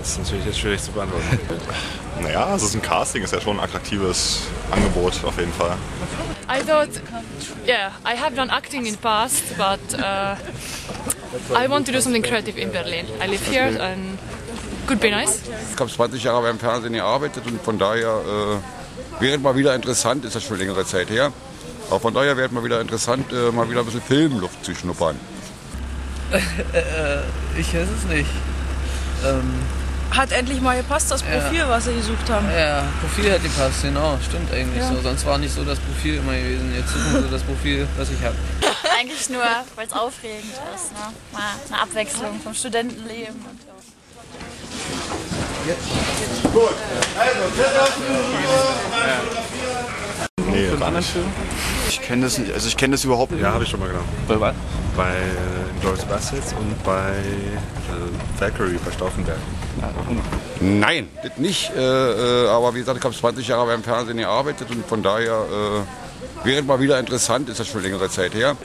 Das ist natürlich jetzt schwierig zu beantworten. Naja, also so ein Casting ist ja schon ein attraktives Angebot auf jeden Fall. I thought, yeah, I have done acting in the past, but I want to do something creative in Berlin. I live here and could be nice. Ich habe 20 Jahre beim Fernsehen gearbeitet und von daher wäre es mal wieder interessant, ist das schon längere Zeit her, aber von daher wäre es mal wieder interessant, mal wieder ein bisschen Filmluft zu schnuppern. Ich weiß es nicht. Hat endlich mal gepasst, das Profil, was sie gesucht haben. Ja, Profil hat gepasst, genau, stimmt eigentlich so. Sonst war nicht so das Profil immer gewesen. Jetzt suchen sie das Profil, was ich habe. Eigentlich nur, weil es aufregend ist, ne? Mal eine Abwechslung vom Studentenleben. Gut, nee, gar nicht. Ich kenne das nicht, also ich kenne das überhaupt nicht. Ja, habe ich schon mal genommen. Bei was? Bei Inglourious Basterds und bei Valkyrie bei Stauffenberg. Nein, das nicht, aber wie gesagt, ich habe 20 Jahre beim Fernsehen gearbeitet und von daher wäre es mal wieder interessant, ist das schon längere Zeit her.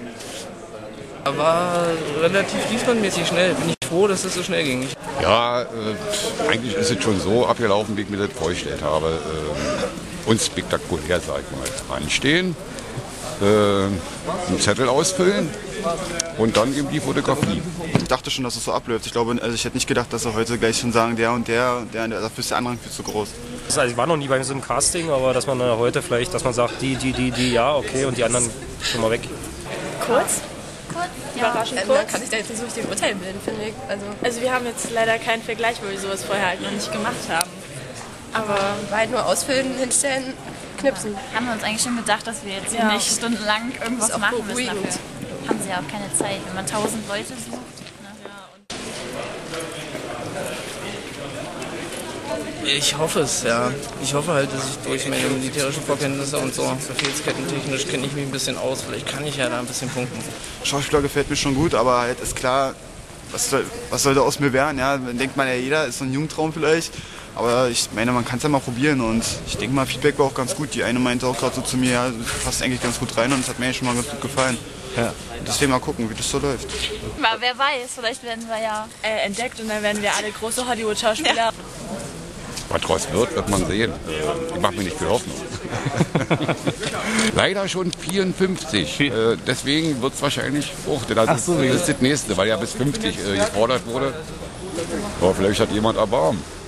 War relativ fließbandmäßig schnell. Bin ich froh, dass es so schnell ging. Ja, eigentlich ist es schon so abgelaufen, wie ich mir das vorgestellt habe. Unspektakulär, sag ich mal. Anstehen, einen Zettel ausfüllen und dann eben die Fotografie. Ich dachte schon, dass es so abläuft. Ich glaube, also ich hätte nicht gedacht, dass sie heute gleich schon sagen, der und der, dafür ist der Andrang viel zu groß. Also ich war noch nie bei so einem Casting, aber dass man heute vielleicht, dass man sagt, die, ja, okay, und die anderen schon mal weg. Kurz? Überraschend kurz. Man kann sich da jetzt nicht so richtig urteilen bilden, finde ich. Also wir haben jetzt leider keinen Vergleich, weil wir sowas vorher halt noch nicht gemacht haben. Aber halt nur ausfüllen, hinstellen, knipsen. Haben wir uns eigentlich schon gedacht, dass wir jetzt hier nicht stundenlang irgendwas machen müssen dafür. Haben sie ja auch keine Zeit, wenn man 1000 Leute sucht. Ich hoffe es, ja. Ich hoffe halt, dass ich durch meine militärischen Vorkenntnisse und so befehlskettentechnisch kenne ich mich ein bisschen aus. Vielleicht kann ich ja da ein bisschen punkten. Schauspieler gefällt mir schon gut, aber halt ist klar, was soll da aus mir werden? Ja, denkt man ja jeder, ist so ein Jungtraum vielleicht. Aber ich meine, man kann es ja mal probieren und ich denke mal, Feedback war auch ganz gut. Die eine meinte auch gerade so zu mir, ja, du passt eigentlich ganz gut rein und es hat mir eigentlich schon mal ganz gut gefallen. Ja. Deswegen mal gucken, wie das so läuft. Aber wer weiß, vielleicht werden wir ja entdeckt und dann werden wir alle große Hollywood-Schauspieler. Ja. Was draus wird man sehen. Ich mache mir nicht viel Hoffnung. Leider schon 54. Deswegen wird es wahrscheinlich auch. Das ist das nächste, weil ja bis 50 gefordert wurde. Aber vielleicht hat jemand Erbarmen.